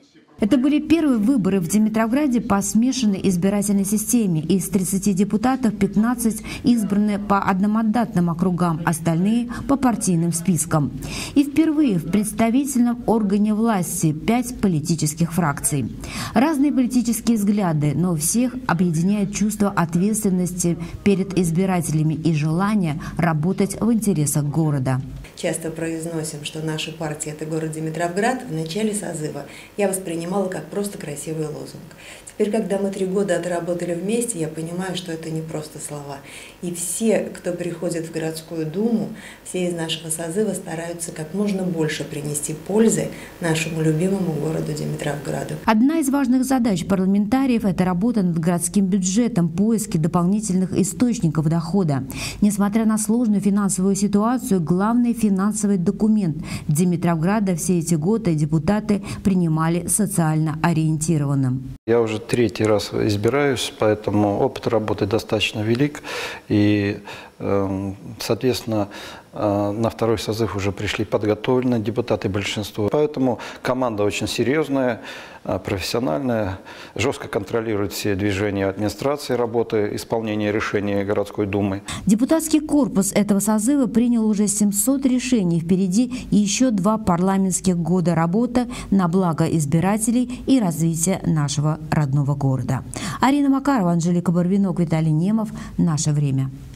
Это были первые выборы в Димитровграде по смешанной избирательной системе. Из 30 депутатов 15 избраны по одномандатным округам, остальные – по партийным спискам. И впервые в представительном органе власти 5 политических фракций. Разные политические взгляды, но всех объединяет чувство ответственности перед избирателями и желание работать в интересах города. Часто произносим, что наша партия – это город Димитровград. В начале созыва я воспринимала как просто красивый лозунг. Теперь, когда мы 3 года отработали вместе, я понимаю, что это не просто слова. И все, кто приходит в городскую думу, все из нашего созыва стараются как можно больше принести пользы нашему любимому городу Димитровграду. Одна из важных задач парламентариев – это работа над городским бюджетом, поиски дополнительных источников дохода. Несмотря на сложную финансовую ситуацию, главный финансовый документ Димитровграда все эти годы депутаты принимали социально ориентированным. Я уже 3-й раз избираюсь, поэтому опыт работы достаточно велик. И, соответственно, на 2-й созыв уже пришли подготовленные депутаты большинство. Поэтому команда очень серьезная, профессиональная, жестко контролирует все движения администрации, работы, исполнения решений городской думы. Депутатский корпус этого созыва принял уже 700 решений. Впереди еще 2 парламентских года работы на благо избирателей и развития нашего родного города. Арина Макарова, Анжелика Барвинок, Виталий Немов. Наше время.